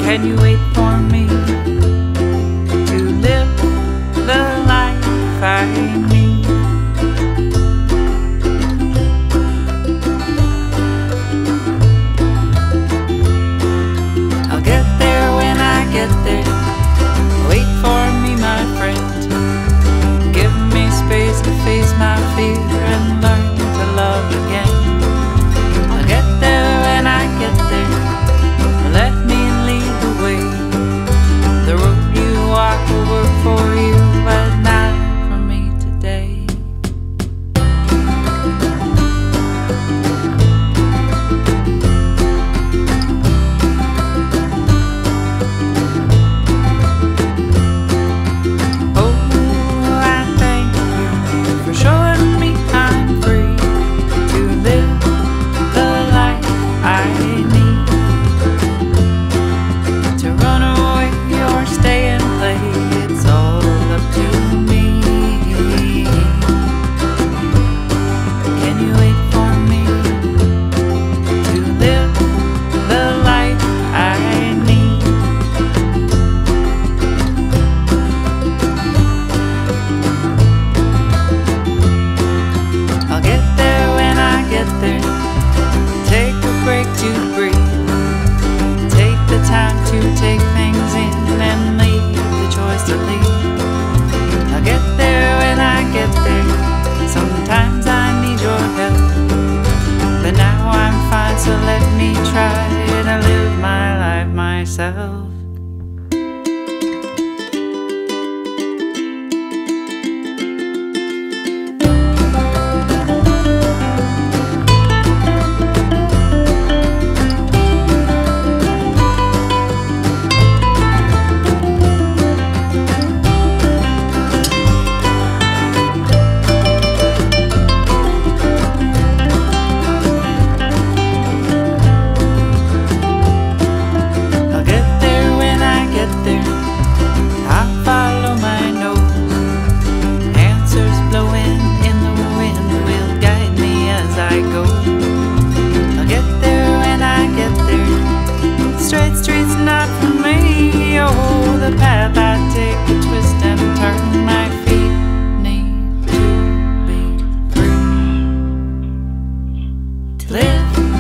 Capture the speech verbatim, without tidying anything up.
Can you wait for me to live the life I need? I'll get there when I get there. Wait for me, my friend. Give me space to face my fear and learn to love again. I'll get there when I get there. Let me lead the way. The road you walk will work for you, but not for me today. Oh, I thank you for showing me I'm free to live the life I need. To run away or stay and play, it's all up to me. Can you wait for me to live the life I need? I'll get there when I get there. Take a break to breathe. Take the time to take things in and leave the choice to leave. I'll get there when I get there. Sometimes I need your help, but now I'm fine, so let me try to live my life myself. I'll get there when I get there. I'll follow my nose. Answers blowing in the wind will guide me as I go. I'll get there when I get there. Straight streets not for me. Oh, the path I take a twist and turn. My feet need to be free to live